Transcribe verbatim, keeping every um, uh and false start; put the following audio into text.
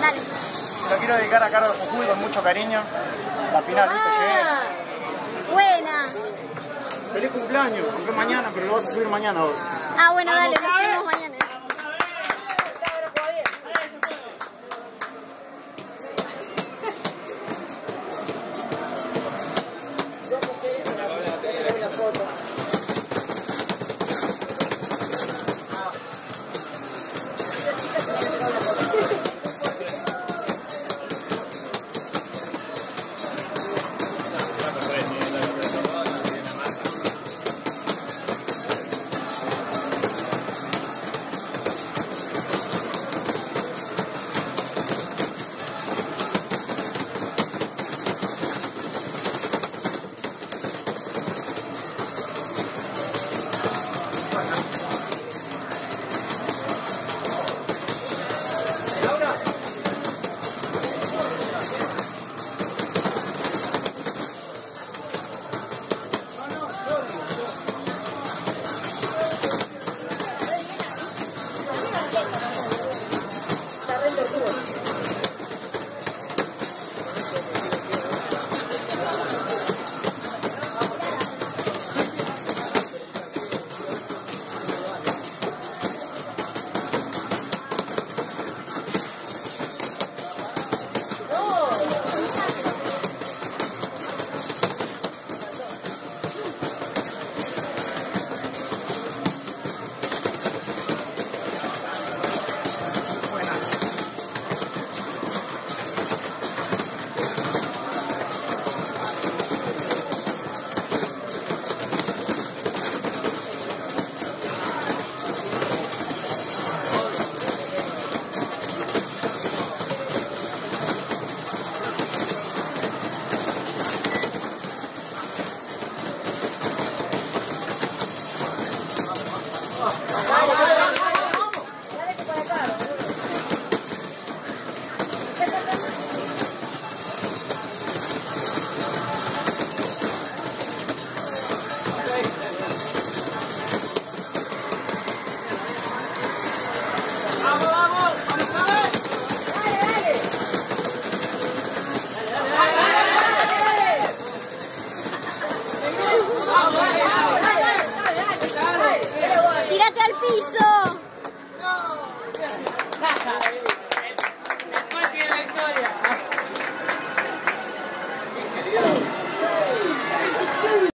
Dale. Se lo quiero dedicar a Carlos Jujuy con mucho cariño. La final, ¿viste? Llegué. Buena. Feliz cumpleaños, aunque mañana, pero lo vas a subir mañana vos. Ah, bueno, dale, lo subimos mañana.